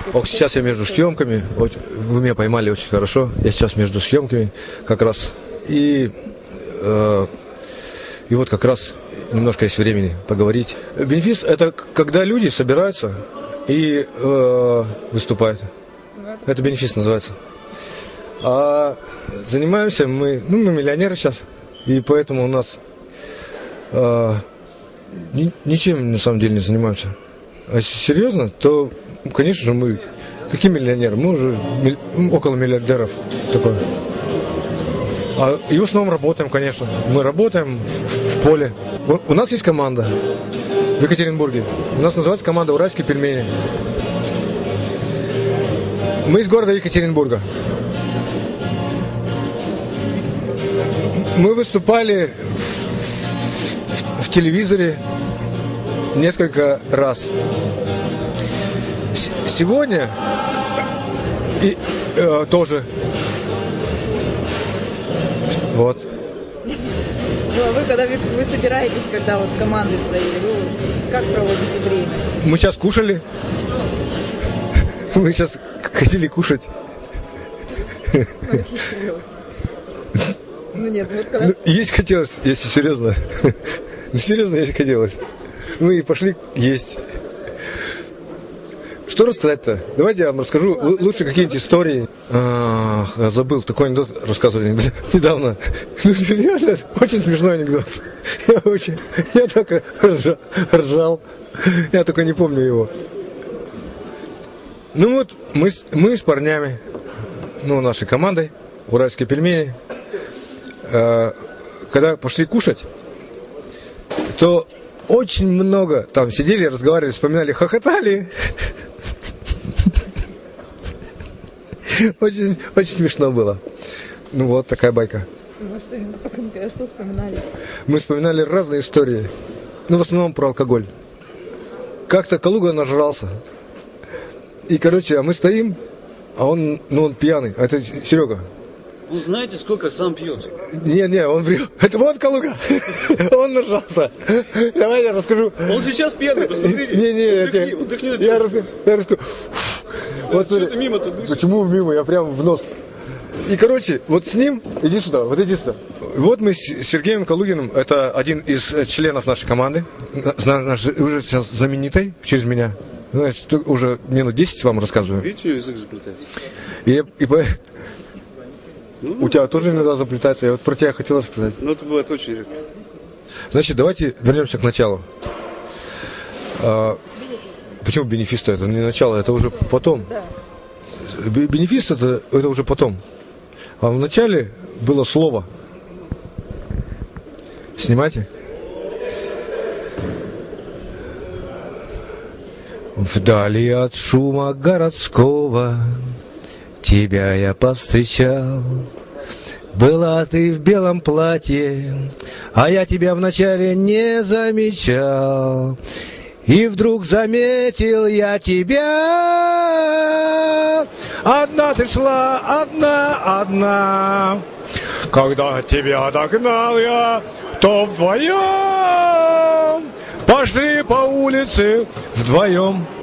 Ох, сейчас я между съемками. Вот, вы меня поймали очень хорошо. Я сейчас между съемками как раз. И вот как раз немножко есть времени поговорить. Бенефис – это когда люди собираются и выступают. Это бенефис называется. А занимаемся мы миллионеры сейчас. И поэтому у нас ничем на самом деле не занимаемся. А если серьезно, то, конечно же, мы... Какие миллионеры? Мы уже около миллиардеров. Такое. И в основном работаем, конечно. Мы работаем в поле. У нас есть команда в Екатеринбурге. У нас называется команда «Уральские пельмени». Мы из города Екатеринбурга. Мы выступали в телевизоре несколько раз. Сегодня тоже. Вот. Ну, а вы, когда вы собираетесь, когда вот командой своей, вы как проводите время? Мы сейчас кушали. Мы сейчас хотели кушать. Ну, если серьезно. Ну нет, вот когда... Есть хотелось, если серьезно. Ну, серьезно, есть хотелось. Ну и пошли есть. Что рассказать-то? Давайте я вам расскажу лучше какие-нибудь истории. Я забыл, такой анекдот рассказывали недавно. Ну, серьезно, очень смешной анекдот. Я так ржал. Я только не помню его. Ну вот, мы с парнями, нашей командой, «Уральские пельмени», когда пошли кушать, то очень много там сидели, разговаривали, вспоминали, хохотали. Очень, очень смешно было. Ну вот, такая байка. Ну что вспоминали? Мы вспоминали разные истории. В основном про алкоголь. Как-то Калуга нажрался. И, а мы стоим, а он пьяный. А это Серега. Вы знаете, сколько сам пьет? Не, он врет. Это вот Калуга. Он нажрался. Давай я расскажу. Он сейчас пьяный, посмотрите. Удохни. Я расскажу. Вот что ты мимо-то дышишь? Почему мимо? Я прям в нос. И, вот с ним, иди сюда. Вот мы с Сергеем Калугиным, это один из членов нашей команды, уже сейчас знаменитой, через меня. Значит, уже минут 10 вам рассказываю. Видите, язык заплетается. У тебя тоже иногда заплетается. Я вот про тебя хотел рассказать. Это бывает очень редко. Значит, давайте вернемся к началу. Почему бенефис-то? Это не начало, это уже потом. Да. Бенефис это уже потом. А в начале было слово. Снимайте. Вдали от шума городского тебя я повстречал. Была ты в белом платье, а я тебя вначале не замечал. И вдруг заметил я тебя. Одна ты шла, одна. Когда тебя догнал я, то вдвоем пошли по улице вдвоем.